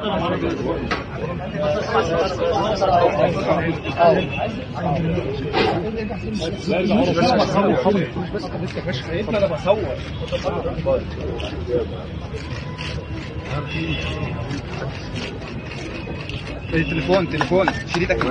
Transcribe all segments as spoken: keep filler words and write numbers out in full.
تليفون تليفون شريطك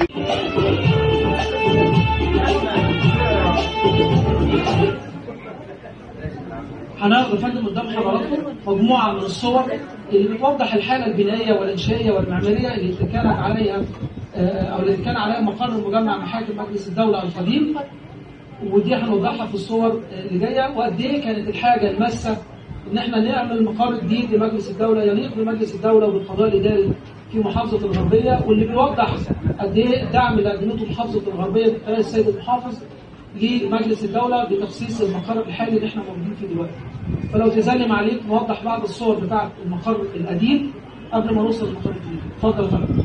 هنعرض يا فندم قدام حضراتكم مجموعه من الصور اللي بتوضح الحاله البنائيه والانشائيه والمعماريه اللي كانت عليها او اللي كان عليها مقر مجمع محاكم مجلس الدوله القديم، ودي هنوضحها في الصور اللي جايه، وقد ايه كانت الحاجه الماسه ان احنا نعمل مقر جديد لمجلس الدوله يليق بمجلس الدوله وبالقضاء الاداري في محافظه الغربيه، واللي بيوضح قد ايه الدعم اللي قدمته محافظه الغربيه من خلال السيد المحافظ لمجلس الدوله بتخصيص المقر الحالي اللي احنا موجودين فيه دلوقتي. فلو تسلم عليك نوضح بعض الصور بتاعه المقر القديم قبل ما نوصل للمقر الجديد. اتفضل يا فندم.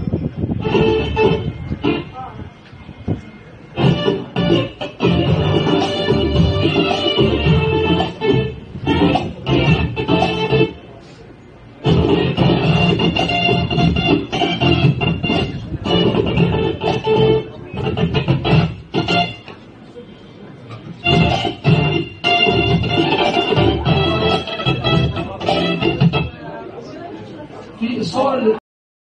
في الصور اللي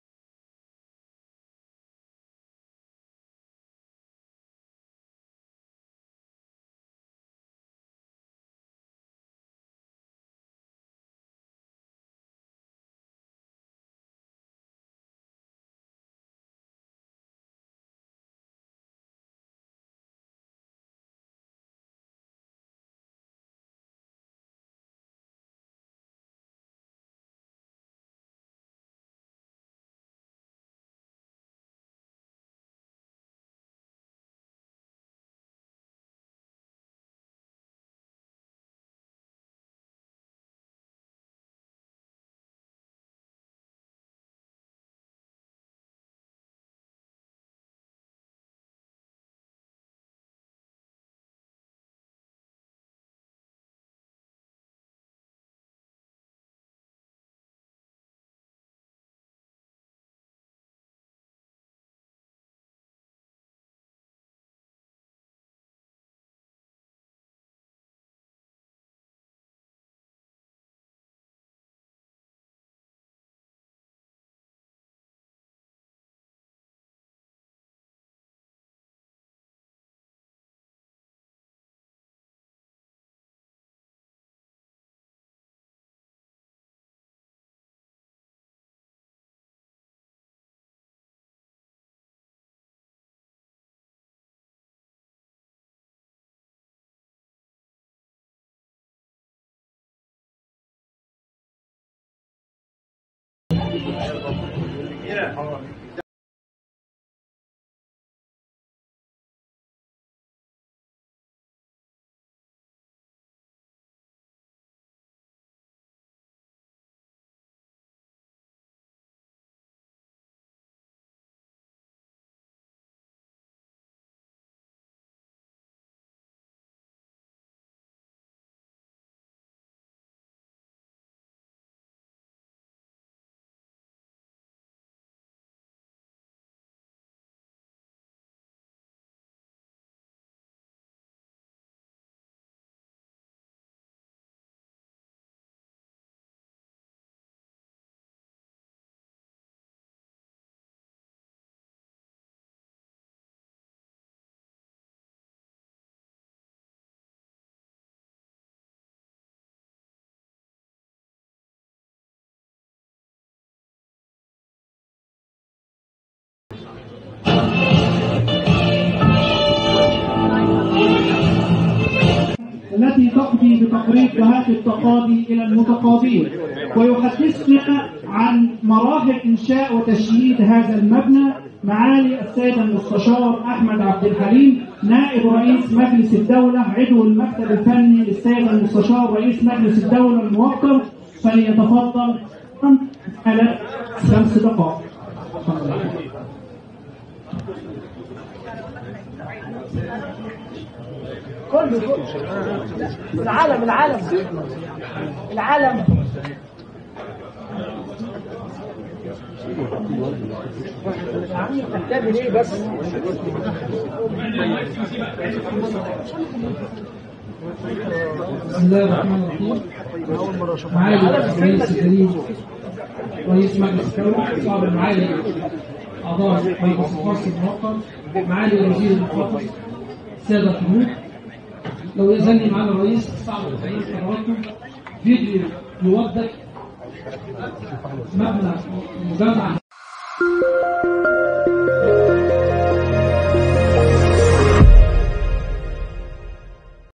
التي تقضي بتقريب جهات التقاضي إلى المتقاضين، ويحدثنا عن مراحل إنشاء وتشييد هذا المبنى معالي السيد المستشار أحمد عبد الحليم نائب رئيس مجلس الدولة عضو المكتب الفني للسيد المستشار رئيس مجلس الدولة الموقر، فليتفضل على خمس دقائق. كله كله العالم العالم العالم عم تحتاج ليه بس؟ بسم الله الرحمن الرحيم. معالي الرئيس الكريم رئيس مجلس الدولة، صاحب المعالي أعضاء مجلس الخاص المؤقت، معالي الوزير المختص، السادة الحضور، لو يزني معالي الرئيس استعرض حضراتكم فيديو يوضح مبنى مجمع